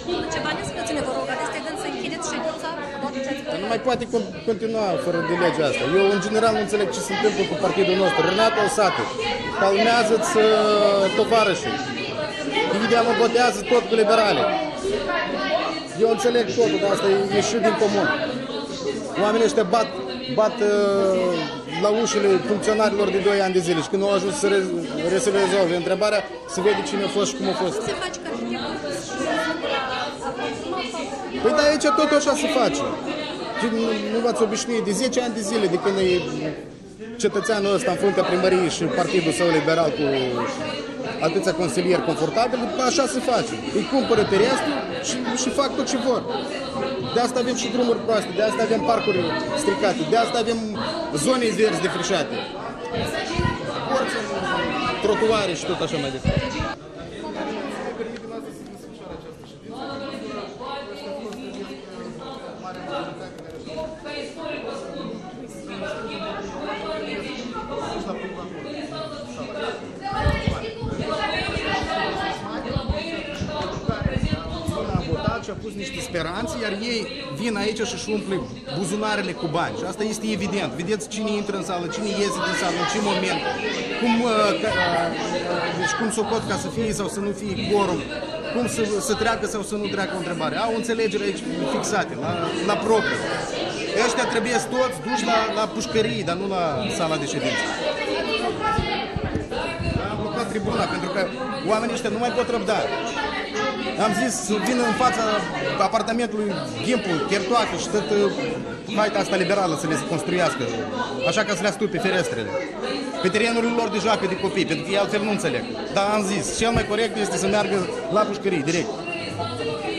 Ceva ne spuneți-ne, vă rog, aveți de gând să închideți ședința? Nu mai poate continua fără de legea asta. Eu, în general, nu înțeleg ce se întâmplă cu partidul nostru. Renato Osate, calmează-ți tovarășii. Imediat mă botează tot cu liberale. Eu înțeleg totul, dar asta e ieșit din comun. Oamenii ăștia bat la ușile funcționarilor de 2 ani de zile și când au ajuns să se rezolve întrebarea, se vede cine a fost și cum a fost. Se face ca Păi da, aici tot așa se face. Nu v-ați obișnuit de 10 ani de zile de când e cetățeanul ăsta în fruntea primăriei și partidul său liberal cu atâția consilieri confortabili, așa se face. Îi cumpără terestul și fac tot ce vor. De asta avem și drumuri proaste, de asta avem parcuri stricate, de asta avem zone verzi defrișate, porți în trotuare și tot așa mai departe. Și a pus niște speranțe, iar ei vin aici și își umple buzunarele cu bani. Și asta este evident. Vedeți cine intră în sală, cine iese din sală, în ce moment, cum socot ca să fie sau să nu fie quorum, cum să treacă sau să nu treacă o întrebare. Au înțelegere aici fixate, la propriu. Ăștia trebuie toți duși la pușcării, dar nu la sala de ședință. Am blocat tribuna pentru că oamenii ăștia nu mai pot răbda. Am zis să vină în fața apartamentului Ghimpul, Chertoacă și tot haita asta liberală să le construiască, așa ca să le astupe ferestrele. Pe terenurile lor de joacă de copii, pentru că ei altfel nu înțeleg. Dar am zis, cel mai corect este să meargă la pușcării, direct.